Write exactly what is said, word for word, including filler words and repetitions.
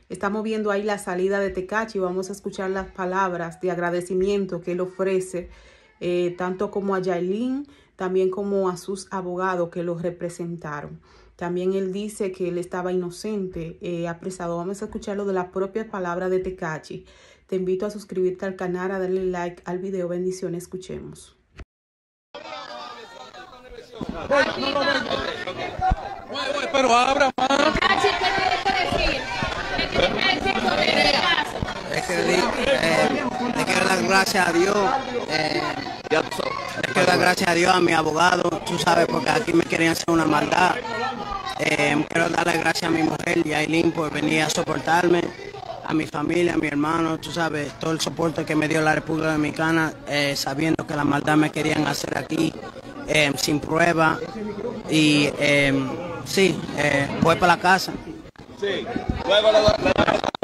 Estamos viendo ahí la salida de Tekashi. Vamos a escuchar las palabras de agradecimiento que él ofrece, eh, tanto como a Yailin, también como a sus abogados que los representaron. También él dice que él estaba inocente, eh, apresado. Vamos a escucharlo de las propias palabras de Tekashi. Te invito a suscribirte al canal, a darle like al video. Bendiciones, escuchemos. Pero abra más. Es que le, eh, le quiero dar gracias a Dios. Eh, le quiero dar gracias a Dios a mi abogado, tú sabes, porque aquí me querían hacer una maldad. Eh, quiero darle gracias a mi mujer, Yailin, por venir a soportarme, a mi familia, a mi hermano, tú sabes, todo el soporte que me dio la República Dominicana, eh, sabiendo que la maldad me querían hacer aquí, eh, sin prueba. Y eh, sí, eh, voy para la casa. Sí, luego le doy.